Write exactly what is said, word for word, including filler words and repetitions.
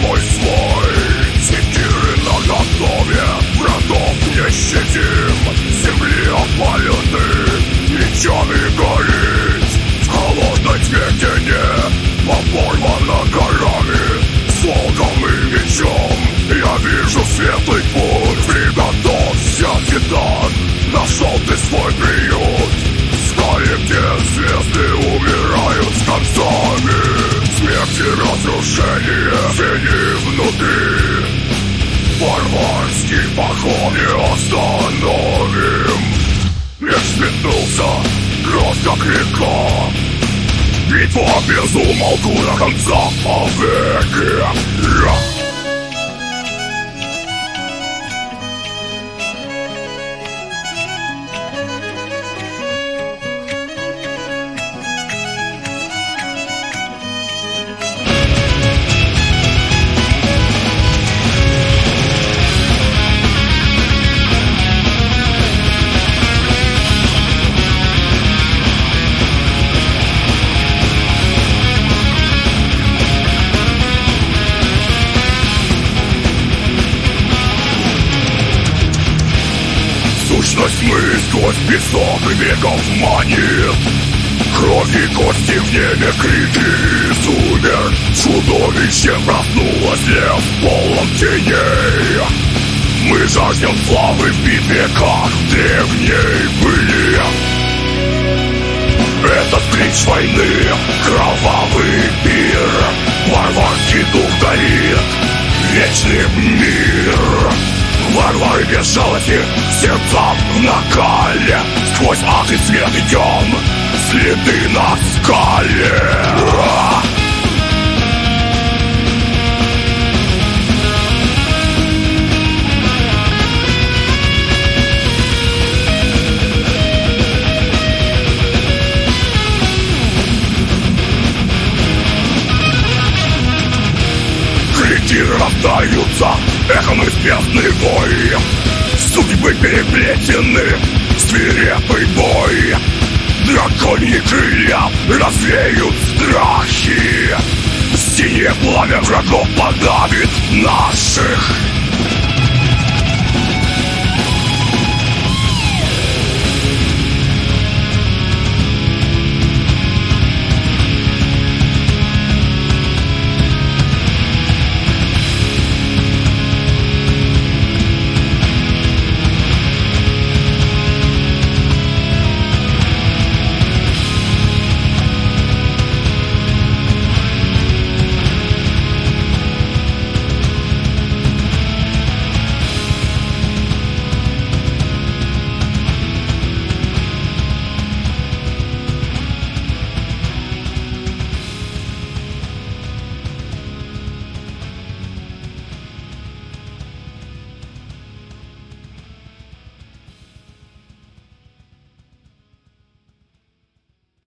бой свой. Секиры наготове, врагов не щадим. Земли опалены, мечами горит. В холодной тьме тени, оборвана горами. С волком и мечом я вижу светлый путь. Приготовься, Титан, нашел ты свой приют. Скали, где звезды умирают с концами. Смерть и разрушение, тени внутри. Варварский поход не остановим. Меч сметнулся, кровь как река. Битва без умолку до конца повеки. Сущность мы сквозь песок и веков манит. Кровь и кости в небе, крики сумер. Чудовищем проснулась лев в полном теней. Мы жаждем славы в битве, как древней были. Этот клич войны, кровавый пир. Варварский дух горит, вечный мир. Варвары без жалости, сердца в накале. Сквозь ад и свет идем, следы на скале. Крики раздаются, эхом из бездны вой. Судьбы переплетены, свирепый бой. Драконьи крылья развеют страхи. Синее пламя врагов подавит наших.